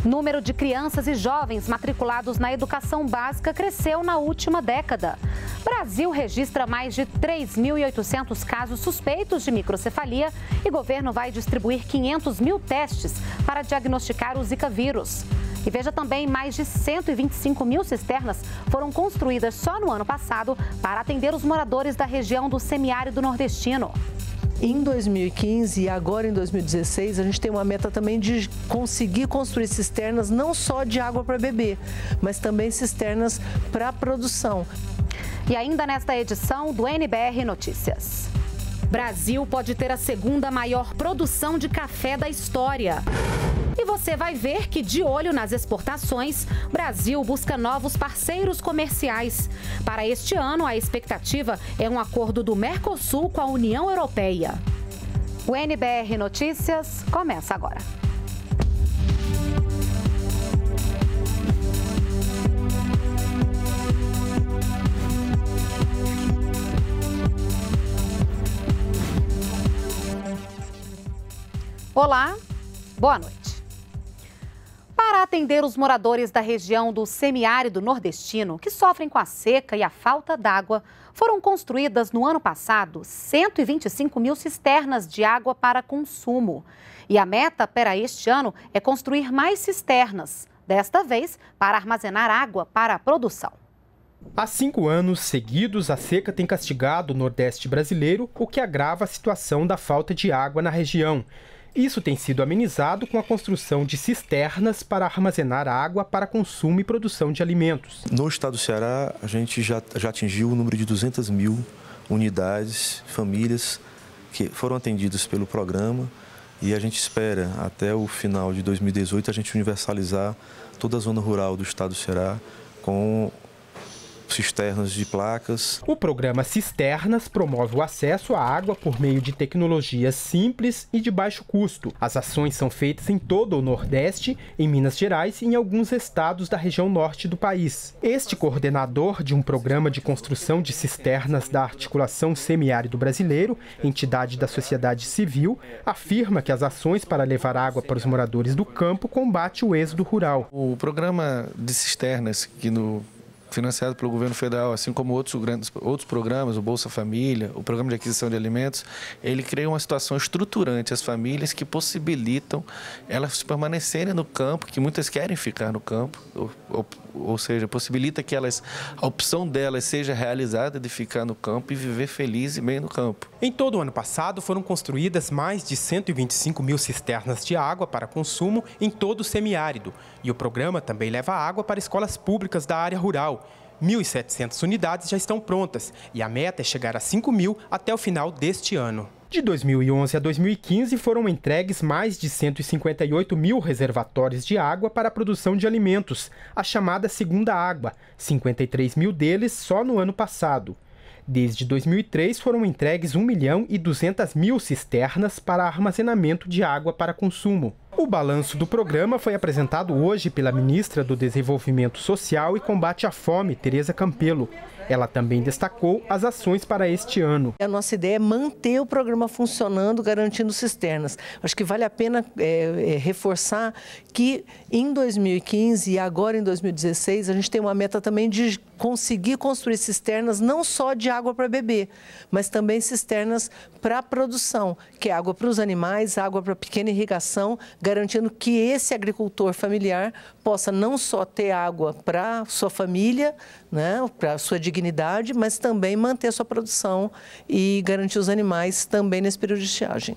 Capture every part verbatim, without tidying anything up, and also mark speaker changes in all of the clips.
Speaker 1: O número de crianças e jovens matriculados na educação básica cresceu na última década. Brasil registra mais de três mil e oitocentos casos suspeitos de microcefalia e governo vai distribuir quinhentos mil testes para diagnosticar o Zika vírus. E veja também, mais de cento e vinte e cinco mil cisternas foram construídas só no ano passado para atender os moradores da região do semiárido nordestino.
Speaker 2: Em dois mil e quinze e agora em dois mil e dezesseis, a gente tem uma meta também de conseguir construir cisternas não só de água para beber, mas também cisternas para produção.
Speaker 1: E ainda nesta edição do N B R Notícias. Brasil pode ter a segunda maior produção de café da história. E você vai ver que, de olho nas exportações, Brasil busca novos parceiros comerciais. Para este ano, a expectativa é um acordo do Mercosul com a União Europeia. O N B R Notícias começa agora. Olá, boa noite. Para atender os moradores da região do semiárido nordestino, que sofrem com a seca e a falta d'água, foram construídas no ano passado cento e vinte e cinco mil cisternas de água para consumo. E a meta para este ano é construir mais cisternas, desta vez para armazenar água para a produção.
Speaker 3: Há cinco anos seguidos, a seca tem castigado o Nordeste brasileiro, o que agrava a situação da falta de água na região. Isso tem sido amenizado com a construção de cisternas para armazenar água para consumo e produção de alimentos.
Speaker 4: No estado do Ceará, a gente já, já atingiu o número de duzentas mil unidades, famílias que foram atendidas pelo programa e a gente espera até o final de dois mil e dezoito a gente universalizar toda a zona rural do estado do Ceará com cisternas de placas.
Speaker 3: O programa Cisternas promove o acesso à água por meio de tecnologias simples e de baixo custo. As ações são feitas em todo o Nordeste, em Minas Gerais e em alguns estados da região norte do país. Este coordenador de um programa de construção de cisternas da Articulação Semiárido Brasileiro, entidade da sociedade civil, afirma que as ações para levar água para os moradores do campo combate o êxodo rural.
Speaker 5: O programa de cisternas, que no financiado pelo governo federal, assim como outros grandes outros programas, o Bolsa Família, o Programa de Aquisição de Alimentos, ele cria uma situação estruturante às famílias que possibilitam elas permanecerem no campo, que muitas querem ficar no campo, ou, ou, ou seja, possibilita que elas, a opção delas seja realizada de ficar no campo e viver feliz e bem no campo.
Speaker 3: Em todo o ano passado, foram construídas mais de cento e vinte e cinco mil cisternas de água para consumo em todo o semiárido. E o programa também leva água para escolas públicas da área rural. mil e setecentas unidades já estão prontas e a meta é chegar a cinco mil até o final deste ano. De dois mil e onze a dois mil e quinze, foram entregues mais de cento e cinquenta e oito mil reservatórios de água para a produção de alimentos, a chamada segunda água, cinquenta e três mil deles só no ano passado. Desde dois mil e três, foram entregues um milhão e duzentas mil cisternas para armazenamento de água para consumo. O balanço do programa foi apresentado hoje pela ministra do Desenvolvimento Social e Combate à Fome, Tereza Campelo. Ela também destacou as ações para este ano.
Speaker 2: A nossa ideia é manter o programa funcionando, garantindo cisternas. Acho que vale a pena é, é, reforçar que em dois mil e quinze e agora em dois mil e dezesseis, a gente tem uma meta também de conseguir construir cisternas não só de água para beber, mas também cisternas para produção, que é água para os animais, água para pequena irrigação, garantindo que esse agricultor familiar possa não só ter água para sua família, né, para sua dignidade, mas também manter sua produção e garantir os animais também nesse período de estiagem.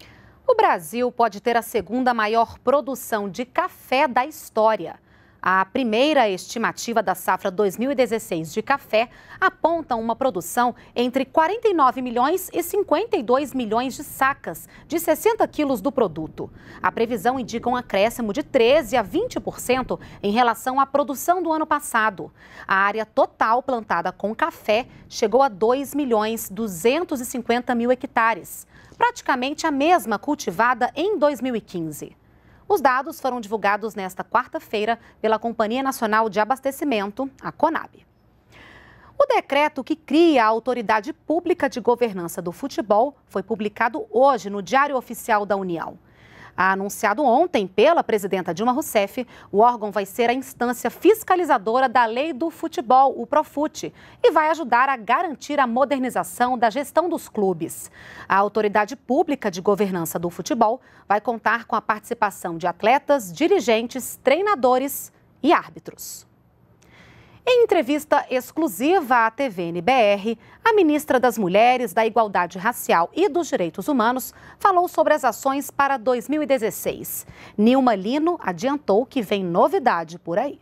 Speaker 1: O Brasil pode ter a segunda maior produção de café da história. A primeira estimativa da safra dois mil e dezesseis de café aponta uma produção entre quarenta e nove milhões e cinquenta e dois milhões de sacas de sessenta quilos do produto. A previsão indica um acréscimo de treze a vinte por cento em relação à produção do ano passado. A área total plantada com café chegou a dois milhões duzentos e cinquenta mil hectares, praticamente a mesma cultivada em dois mil e quinze. Os dados foram divulgados nesta quarta-feira pela Companhia Nacional de Abastecimento, a Conab. O decreto que cria a Autoridade Pública de Governança do Futebol foi publicado hoje no Diário Oficial da União. Anunciado ontem pela presidenta Dilma Rousseff, o órgão vai ser a instância fiscalizadora da Lei do Futebol, o Profut, e vai ajudar a garantir a modernização da gestão dos clubes. A autoridade pública de governança do futebol vai contar com a participação de atletas, dirigentes, treinadores e árbitros. Em entrevista exclusiva à T V N B R, a ministra das Mulheres, da Igualdade Racial e dos Direitos Humanos falou sobre as ações para dois mil e dezesseis. Nilma Lino adiantou que vem novidade por aí.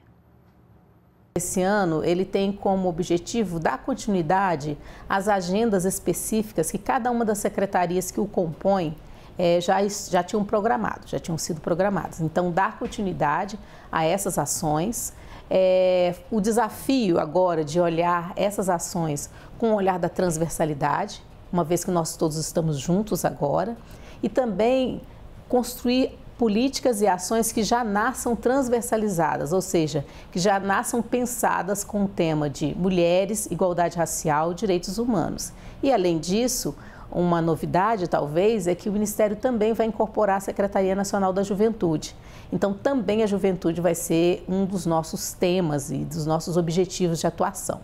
Speaker 6: Esse ano, ele tem como objetivo dar continuidade às agendas específicas que cada uma das secretarias que o compõem é, já, já tinham programado, já tinham sido programadas. Então, dar continuidade a essas ações. É, o desafio agora de olhar essas ações com o olhar da transversalidade, uma vez que nós todos estamos juntos agora, e também construir políticas e ações que já nasçam transversalizadas, ou seja, que já nasçam pensadas com o tema de mulheres, igualdade racial, direitos humanos. E, além disso, uma novidade, talvez, é que o Ministério também vai incorporar a Secretaria Nacional da Juventude. Então, também a juventude vai ser um dos nossos temas e dos nossos objetivos de atuação.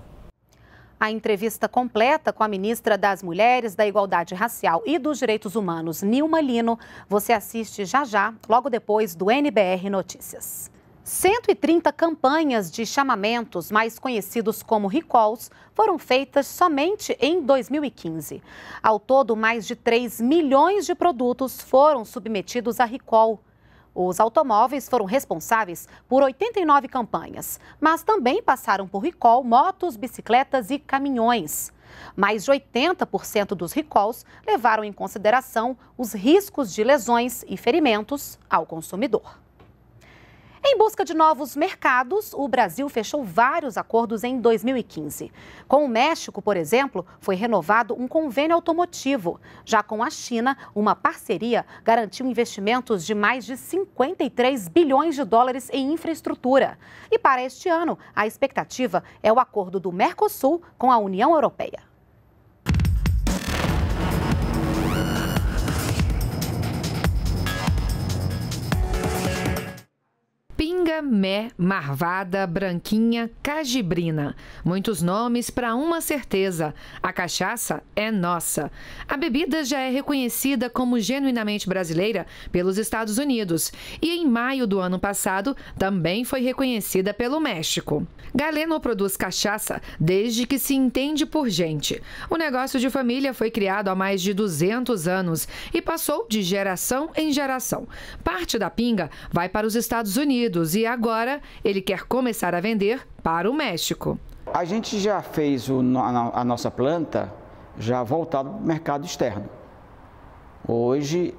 Speaker 1: A entrevista completa com a ministra das Mulheres, da Igualdade Racial e dos Direitos Humanos, Nilma Lino, você assiste já já, logo depois do N B R Notícias. cento e trinta campanhas de chamamentos, mais conhecidos como recalls, foram feitas somente em dois mil e quinze. Ao todo, mais de três milhões de produtos foram submetidos a recall. Os automóveis foram responsáveis por oitenta e nove campanhas, mas também passaram por recall motos, bicicletas e caminhões. Mais de oitenta por cento dos recalls levaram em consideração os riscos de lesões e ferimentos ao consumidor. Em busca de novos mercados, o Brasil fechou vários acordos em dois mil e quinze. Com o México, por exemplo, foi renovado um convênio automotivo. Já com a China, uma parceria garantiu investimentos de mais de cinquenta e três bilhões de dólares em infraestrutura. E para este ano, a expectativa é o acordo do Mercosul com a União Europeia.
Speaker 7: Pinga, Mé, Marvada, Branquinha, Cajibrina. Muitos nomes para uma certeza: a cachaça é nossa. A bebida já é reconhecida como genuinamente brasileira pelos Estados Unidos e em maio do ano passado também foi reconhecida pelo México. Galeno produz cachaça desde que se entende por gente. O negócio de família foi criado há mais de duzentos anos e passou de geração em geração. Parte da pinga vai para os Estados Unidos e agora ele quer começar a vender para o México.
Speaker 8: A gente já fez o, a nossa planta já voltada para o mercado externo. Hoje,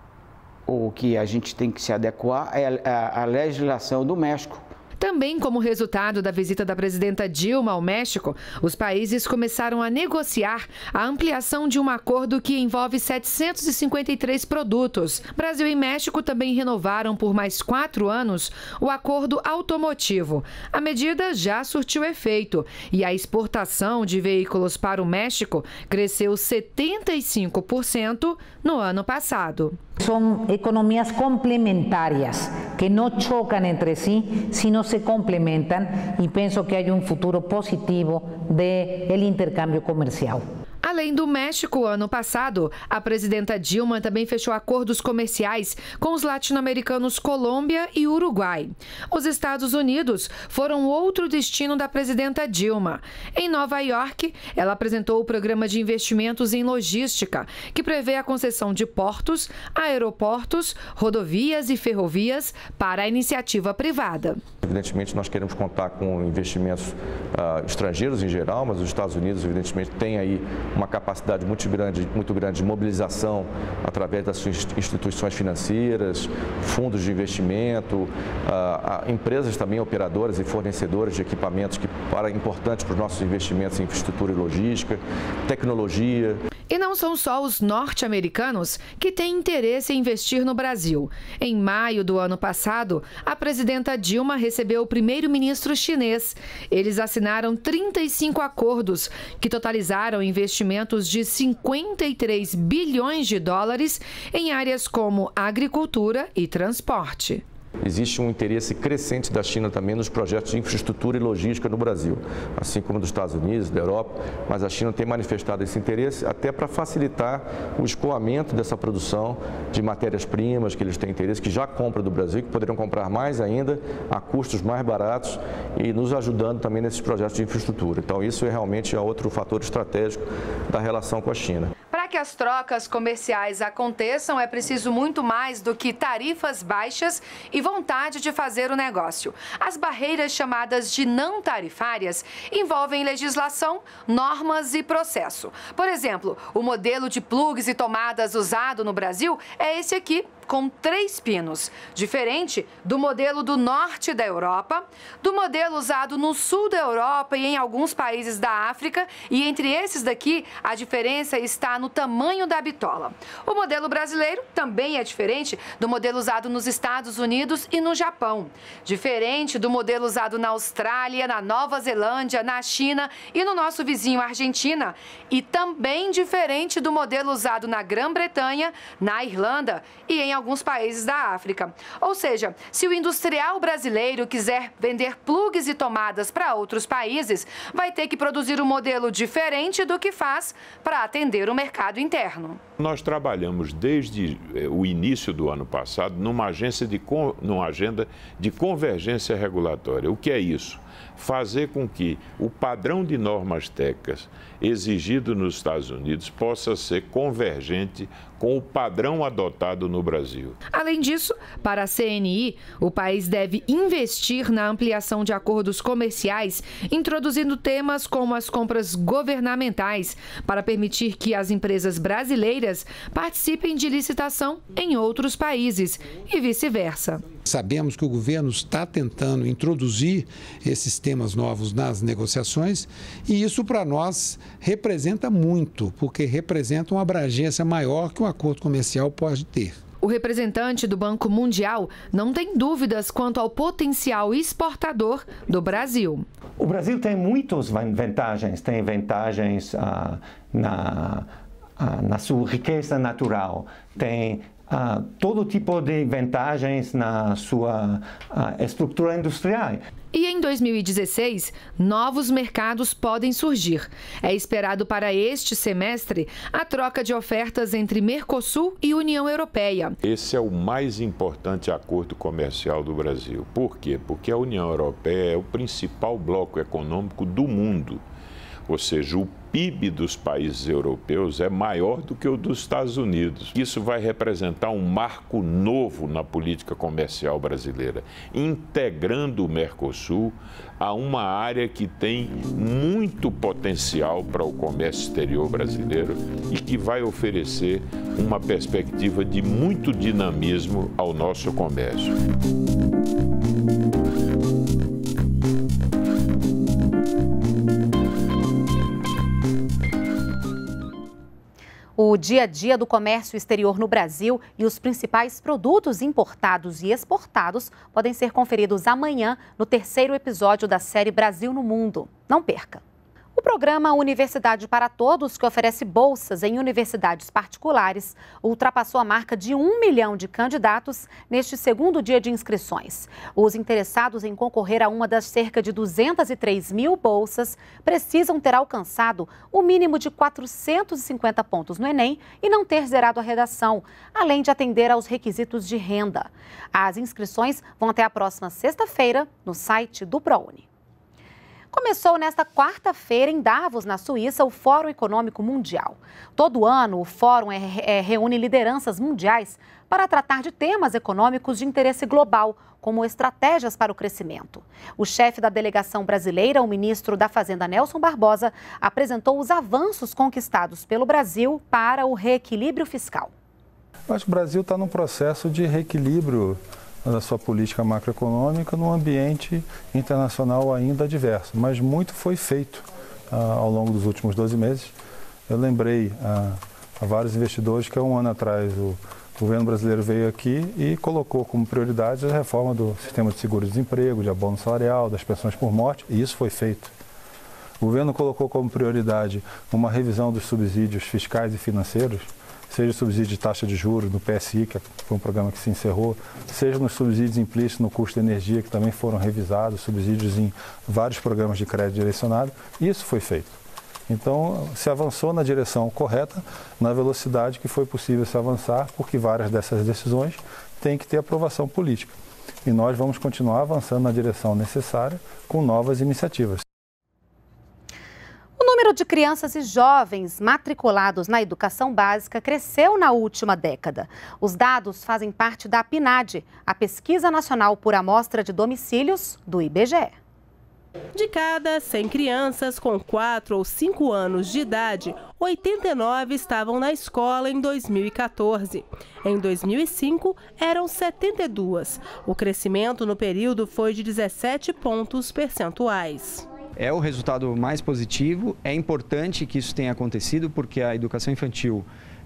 Speaker 8: o que a gente tem que se adequar é a, a legislação do México.
Speaker 7: Também como resultado da visita da presidenta Dilma ao México, os países começaram a negociar a ampliação de um acordo que envolve setecentos e cinquenta e três produtos. Brasil e México também renovaram por mais quatro anos o acordo automotivo. A medida já surtiu efeito e a exportação de veículos para o México cresceu setenta e cinco por cento no ano passado.
Speaker 9: São economias complementares que não chocam entre si, sino se complementam e penso que há um futuro positivo do intercâmbio comercial.
Speaker 7: Além do México, ano passado, a presidenta Dilma também fechou acordos comerciais com os latino-americanos Colômbia e Uruguai. Os Estados Unidos foram outro destino da presidenta Dilma. Em Nova York, ela apresentou o programa de investimentos em logística, que prevê a concessão de portos, aeroportos, rodovias e ferrovias para a iniciativa privada.
Speaker 10: Evidentemente, nós queremos contar com investimentos uh, estrangeiros em geral, mas os Estados Unidos, evidentemente, têm aí uma capacidade muito grande, muito grande de mobilização através das suas instituições financeiras, fundos de investimento, uh, uh, empresas também operadoras e fornecedoras de equipamentos que para importantes para os nossos investimentos em infraestrutura e logística, tecnologia.
Speaker 7: E não são só os norte-americanos que têm interesse em investir no Brasil. Em maio do ano passado, a presidenta Dilma recebeu o primeiro-ministro chinês. Eles assinaram trinta e cinco acordos que totalizaram investimentos investimentos de cinquenta e três bilhões de dólares em áreas como agricultura e transporte.
Speaker 10: Existe um interesse crescente da China também nos projetos de infraestrutura e logística no Brasil, assim como dos Estados Unidos, da Europa, mas a China tem manifestado esse interesse até para facilitar o escoamento dessa produção de matérias-primas que eles têm interesse, que já compram do Brasil, que poderiam comprar mais ainda a custos mais baratos e nos ajudando também nesses projetos de infraestrutura. Então isso é realmente outro fator estratégico da relação com a China.
Speaker 7: Para que as trocas comerciais aconteçam, é preciso muito mais do que tarifas baixas e vontade de fazer o negócio. As barreiras chamadas de não tarifárias envolvem legislação, normas e processo. Por exemplo, o modelo de plugs e tomadas usado no Brasil é esse aqui, com três pinos, diferente do modelo do norte da Europa, do modelo usado no sul da Europa e em alguns países da África, e entre esses daqui a diferença está no tamanho da bitola. O modelo brasileiro também é diferente do modelo usado nos Estados Unidos e no Japão, diferente do modelo usado na Austrália, na Nova Zelândia, na China e no nosso vizinho Argentina, e também diferente do modelo usado na Grã-Bretanha, na Irlanda e em alguns países da África. Ou seja, se o industrial brasileiro quiser vender plugs e tomadas para outros países, vai ter que produzir um modelo diferente do que faz para atender o mercado interno.
Speaker 11: Nós trabalhamos desde o início do ano passado numa, agência de, numa agenda de convergência regulatória. O que é isso? Fazer com que o padrão de normas técnicas exigido nos Estados Unidos possa ser convergente com o padrão adotado no Brasil.
Speaker 7: Além disso, para a C N I, o país deve investir na ampliação de acordos comerciais, introduzindo temas como as compras governamentais, para permitir que as empresas brasileiras participem de licitação em outros países e vice-versa.
Speaker 12: Sabemos que o governo está tentando introduzir esses temas novos nas negociações e isso para nós representa muito, porque representa uma abrangência maior que um acordo comercial pode ter.
Speaker 7: O representante do Banco Mundial não tem dúvidas quanto ao potencial exportador do Brasil.
Speaker 13: O Brasil tem muitas vantagens, tem vantagens ah, na, ah, na sua riqueza natural, tem ah, todo tipo de vantagens na sua ah, estrutura industrial.
Speaker 7: E em dois mil e dezesseis, novos mercados podem surgir. É esperado para este semestre a troca de ofertas entre Mercosul e União Europeia.
Speaker 11: Esse é o mais importante acordo comercial do Brasil. Por quê? Porque a União Europeia é o principal bloco econômico do mundo. Ou seja, o P I B dos países europeus é maior do que o dos Estados Unidos. Isso vai representar um marco novo na política comercial brasileira, integrando o Mercosul a uma área que tem muito potencial para o comércio exterior brasileiro e que vai oferecer uma perspectiva de muito dinamismo ao nosso comércio.
Speaker 1: O dia a dia do comércio exterior no Brasil e os principais produtos importados e exportados podem ser conferidos amanhã no terceiro episódio da série Brasil no Mundo. Não perca! O programa Universidade para Todos, que oferece bolsas em universidades particulares, ultrapassou a marca de um milhão de candidatos neste segundo dia de inscrições. Os interessados em concorrer a uma das cerca de duzentas e três mil bolsas precisam ter alcançado o mínimo de quatrocentos e cinquenta pontos no Enem e não ter zerado a redação, além de atender aos requisitos de renda. As inscrições vão até a próxima sexta-feira no site do ProUni. Começou nesta quarta-feira em Davos, na Suíça, o Fórum Econômico Mundial. Todo ano, o fórum é, é, reúne lideranças mundiais para tratar de temas econômicos de interesse global, como estratégias para o crescimento. O chefe da delegação brasileira, o ministro da Fazenda Nelson Barbosa, apresentou os avanços conquistados pelo Brasil para o reequilíbrio fiscal.
Speaker 14: Eu acho que o Brasil está num processo de reequilíbrio da sua política macroeconômica num ambiente internacional ainda adverso, mas muito foi feito ah, ao longo dos últimos doze meses. Eu lembrei ah, a vários investidores que há um ano atrás o governo brasileiro veio aqui e colocou como prioridade a reforma do sistema de seguro-desemprego, de abono salarial, das pensões por morte, e isso foi feito. O governo colocou como prioridade uma revisão dos subsídios fiscais e financeiros, seja o subsídio de taxa de juros no P S I, que foi um programa que se encerrou, seja nos subsídios implícitos no custo de energia, que também foram revisados, subsídios em vários programas de crédito direcionado. Isso foi feito. Então, se avançou na direção correta, na velocidade que foi possível se avançar, porque várias dessas decisões têm que ter aprovação política. E nós vamos continuar avançando na direção necessária com novas iniciativas.
Speaker 1: O número de crianças e jovens matriculados na educação básica cresceu na última década. Os dados fazem parte da PNAD, a Pesquisa Nacional por Amostra de Domicílios do I B G E.
Speaker 15: De cada cem crianças com quatro ou cinco anos de idade, oitenta e nove estavam na escola em dois mil e quatorze. Em dois mil e cinco, eram setenta e duas. O crescimento no período foi de dezessete pontos percentuais.
Speaker 16: É o resultado mais positivo. É importante que isso tenha acontecido porque a educação infantil,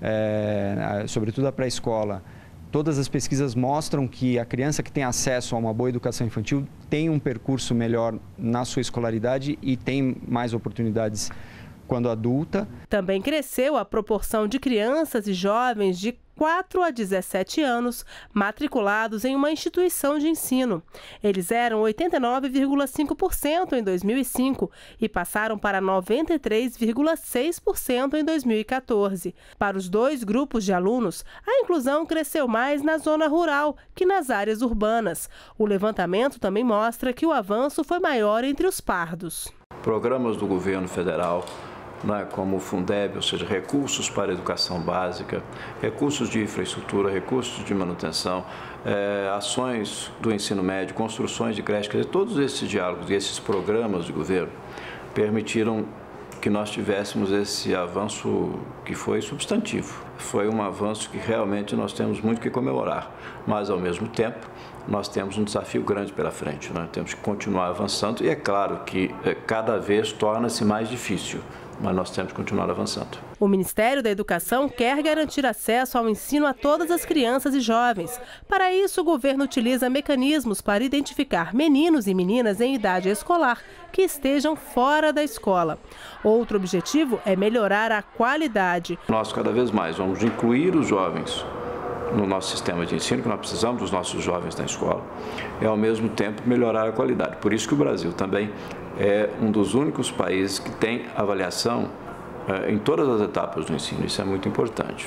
Speaker 16: é, sobretudo a pré-escola, todas as pesquisas mostram que a criança que tem acesso a uma boa educação infantil tem um percurso melhor na sua escolaridade e tem mais oportunidades quando adulta.
Speaker 15: Também cresceu a proporção de crianças e jovens de quatro a dezessete anos matriculados em uma instituição de ensino. Eles eram oitenta e nove vírgula cinco por cento em dois mil e cinco e passaram para noventa e três vírgula seis por cento em dois mil e quatorze. Para os dois grupos de alunos, a inclusão cresceu mais na zona rural que nas áreas urbanas. O levantamento também mostra que o avanço foi maior entre os pardos.
Speaker 17: Programas do governo federal, né, como o Fundeb, ou seja, recursos para a educação básica, recursos de infraestrutura, recursos de manutenção, é, ações do ensino médio, construções de creches, quer dizer, todos esses diálogos e esses programas de governo permitiram que nós tivéssemos esse avanço que foi substantivo. Foi um avanço que realmente nós temos muito que comemorar, mas ao mesmo tempo nós temos um desafio grande pela frente, né? Temos que continuar avançando e é claro que é, cada vez torna-se mais difícil, mas nós temos que continuar avançando.
Speaker 15: O Ministério da Educação quer garantir acesso ao ensino a todas as crianças e jovens. Para isso, o governo utiliza mecanismos para identificar meninos e meninas em idade escolar que estejam fora da escola. Outro objetivo é melhorar a qualidade.
Speaker 17: Nós cada vez mais vamos incluir os jovens no nosso sistema de ensino, que nós precisamos dos nossos jovens na escola, e ao mesmo tempo melhorar a qualidade. Por isso que o Brasil também é um dos únicos países que tem avaliação eh, em todas as etapas do ensino. Isso é muito importante.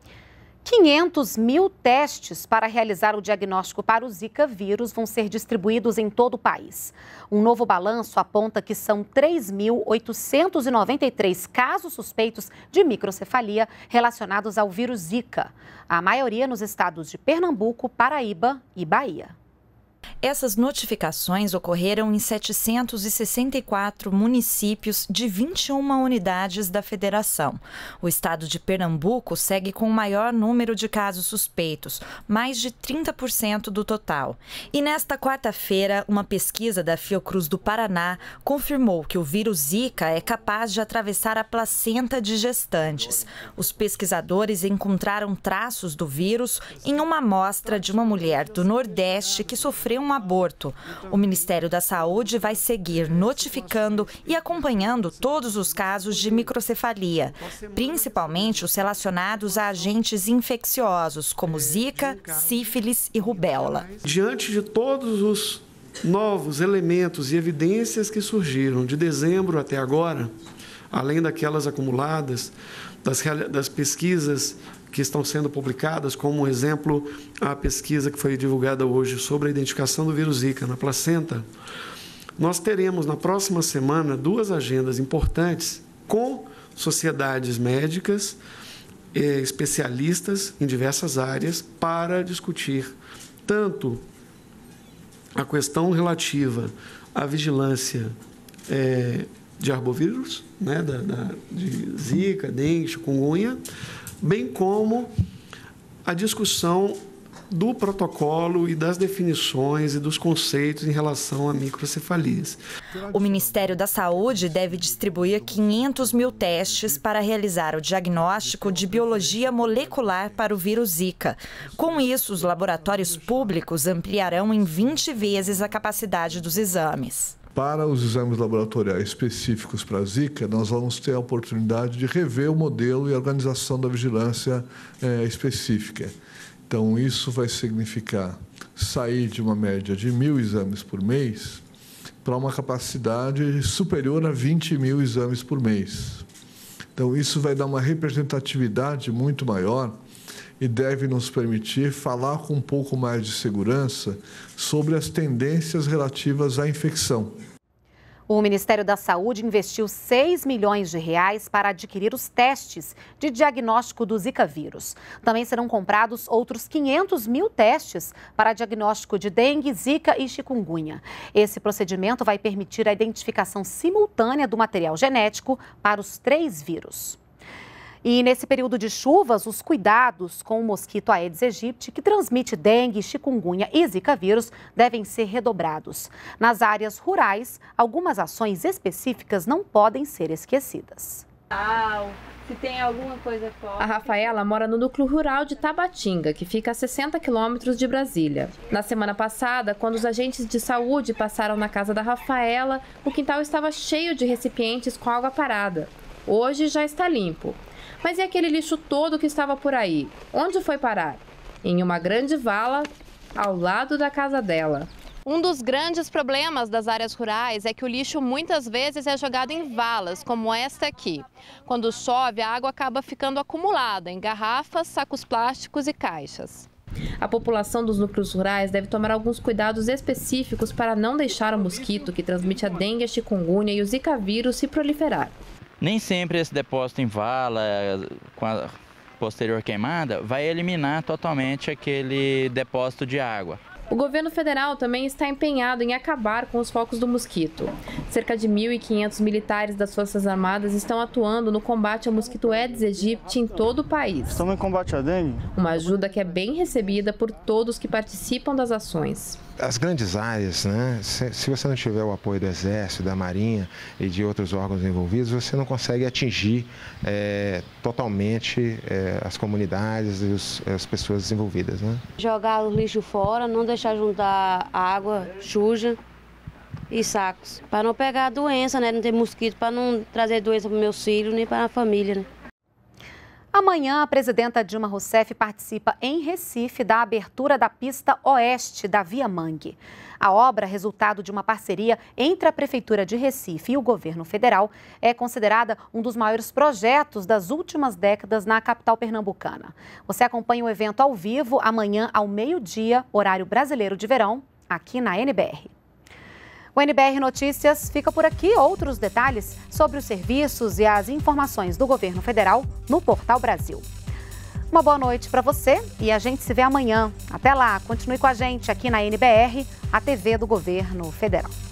Speaker 1: quinhentos mil testes para realizar o diagnóstico para o Zika vírus vão ser distribuídos em todo o país. Um novo balanço aponta que são três mil oitocentos e noventa e três casos suspeitos de microcefalia relacionados ao vírus Zika. A maioria nos estados de Pernambuco, Paraíba e Bahia.
Speaker 18: Essas notificações ocorreram em setecentos e sessenta e quatro municípios de vinte e uma unidades da federação. O estado de Pernambuco segue com o maior número de casos suspeitos, mais de trinta por cento do total. E nesta quarta-feira, uma pesquisa da Fiocruz do Paraná confirmou que o vírus Zika é capaz de atravessar a placenta de gestantes. Os pesquisadores encontraram traços do vírus em uma amostra de uma mulher do Nordeste que sofreu um aborto. O Ministério da Saúde vai seguir notificando e acompanhando todos os casos de microcefalia, principalmente os relacionados a agentes infecciosos, como Zika, sífilis e rubéola.
Speaker 19: Diante de todos os novos elementos e evidências que surgiram de dezembro até agora, além daquelas acumuladas, das, das pesquisas que estão sendo publicadas, como um exemplo, a pesquisa que foi divulgada hoje sobre a identificação do vírus Zika na placenta, nós teremos na próxima semana duas agendas importantes com sociedades médicas, eh, especialistas em diversas áreas, para discutir tanto a questão relativa à vigilância eh, de arbovírus, né, da, da, de Zika, dengue, chikungunya, bem como a discussão do protocolo e das definições e dos conceitos em relação a microcefalias.
Speaker 18: O Ministério da Saúde deve distribuir quinhentos mil testes para realizar o diagnóstico de biologia molecular para o vírus Zika. Com isso, os laboratórios públicos ampliarão em vinte vezes a capacidade dos exames.
Speaker 20: para os exames laboratoriais específicos para a Zika, nós vamos ter a oportunidade de rever o modelo e a organização da vigilância é, específica. Então, isso vai significar sair de uma média de mil exames por mês para uma capacidade superior a vinte mil exames por mês. Então, isso vai dar uma representatividade muito maior e deve nos permitir falar com um pouco mais de segurança sobre as tendências relativas à infecção.
Speaker 1: O Ministério da Saúde investiu seis milhões de reais para adquirir os testes de diagnóstico do Zika vírus. Também serão comprados outros quinhentos mil testes para diagnóstico de dengue, zika e chikungunya. Esse procedimento vai permitir a identificação simultânea do material genético para os três vírus. E nesse período de chuvas, os cuidados com o mosquito Aedes aegypti, que transmite dengue, chikungunya e zika vírus, devem ser redobrados. Nas áreas rurais, algumas ações específicas não podem ser esquecidas.
Speaker 21: Se tem alguma coisa forte. A Rafaela mora no núcleo rural de Tabatinga, que fica a sessenta quilômetros de Brasília. Na semana passada, quando os agentes de saúde passaram na casa da Rafaela, o quintal estava cheio de recipientes com água parada. Hoje já está limpo. Mas e aquele lixo todo que estava por aí? Onde foi parar? Em uma grande vala ao lado da casa dela. Um dos grandes problemas das áreas rurais é que o lixo muitas vezes é jogado em valas, como esta aqui. Quando chove, a água acaba ficando acumulada em garrafas, sacos plásticos e caixas. A população dos núcleos rurais deve tomar alguns cuidados específicos para não deixar o mosquito que transmite a dengue, a chikungunya e o zika vírus se proliferar.
Speaker 22: Nem sempre esse depósito em vala, com a posterior queimada, vai eliminar totalmente aquele depósito de água.
Speaker 21: O governo federal também está empenhado em acabar com os focos do mosquito. Cerca de mil e quinhentos militares das Forças Armadas estão atuando no combate ao mosquito Aedes aegypti em todo o país.
Speaker 23: Estamos em combate à dengue.
Speaker 21: Uma ajuda que é bem recebida por todos que participam das ações.
Speaker 24: As grandes áreas, né? Se, se você não tiver o apoio do Exército, da Marinha e de outros órgãos envolvidos, você não consegue atingir é, totalmente é, as comunidades e os, as pessoas envolvidas, né?
Speaker 25: Jogar o lixo fora, não deixar juntar água suja e sacos, para não pegar doença, né? Não ter mosquito, para não trazer doença para meus filhos nem para a família, né?
Speaker 1: Amanhã, a presidenta Dilma Rousseff participa em Recife da abertura da pista oeste da Via Mangue. A obra, resultado de uma parceria entre a Prefeitura de Recife e o governo federal, é considerada um dos maiores projetos das últimas décadas na capital pernambucana. Você acompanha o evento ao vivo amanhã ao meio-dia, horário brasileiro de verão, aqui na N B R. O N B R Notícias fica por aqui. Outros detalhes sobre os serviços e as informações do governo federal no Portal Brasil. Uma boa noite para você e a gente se vê amanhã. Até lá, continue com a gente aqui na N B R, a T V do governo federal.